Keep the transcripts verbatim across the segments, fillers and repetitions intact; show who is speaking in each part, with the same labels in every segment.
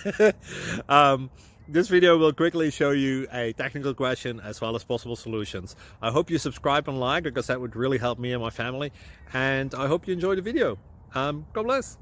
Speaker 1: um, this video will quickly show you a technical question as well as possible solutions. I hope you subscribe and like, because that would really help me and my family. And I hope you enjoy the video. Um, God bless.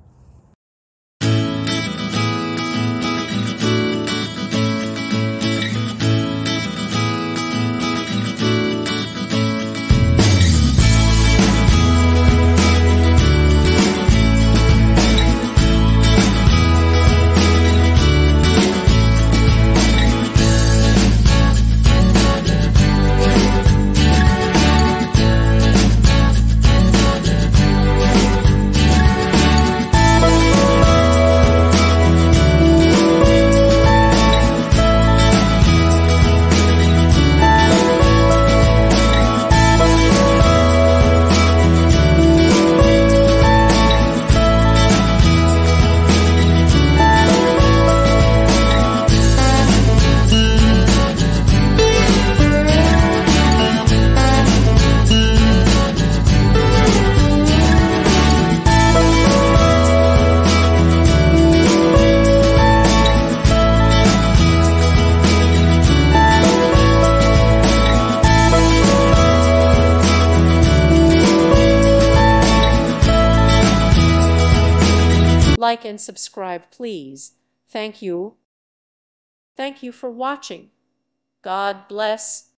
Speaker 2: Like and subscribe, please. Thank you. Thank you for watching. God bless.